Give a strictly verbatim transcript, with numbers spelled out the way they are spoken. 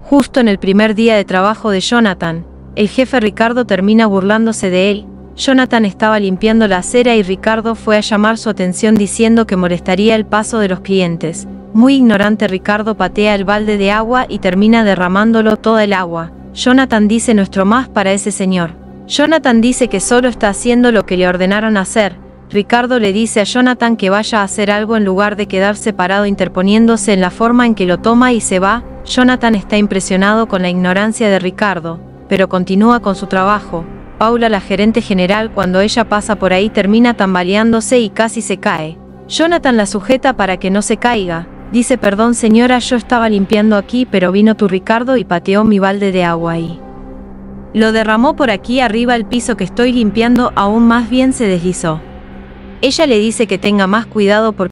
Justo en el primer día de trabajo de Jonathan, el jefe Ricardo termina burlándose de él. Jonathan estaba limpiando la acera y Ricardo fue a llamar su atención diciendo que molestaría el paso de los clientes. Muy ignorante, Ricardo patea el balde de agua y termina derramándolo toda el agua. Jonathan dice: nuestro más para ese señor. Jonathan dice que solo está haciendo lo que le ordenaron hacer. Ricardo le dice a Jonathan que vaya a hacer algo en lugar de quedarse parado interponiéndose en la forma en que lo toma y se va. Jonathan está impresionado con la ignorancia de Ricardo, pero continúa con su trabajo. Paula, la gerente general, cuando ella pasa por ahí termina tambaleándose y casi se cae. Jonathan la sujeta para que no se caiga. Dice: perdón señora, yo estaba limpiando aquí, pero vino tu Ricardo y pateó mi balde de agua y lo derramó por aquí arriba al piso que estoy limpiando, aún más bien se deslizó. Ella le dice que tenga más cuidado porque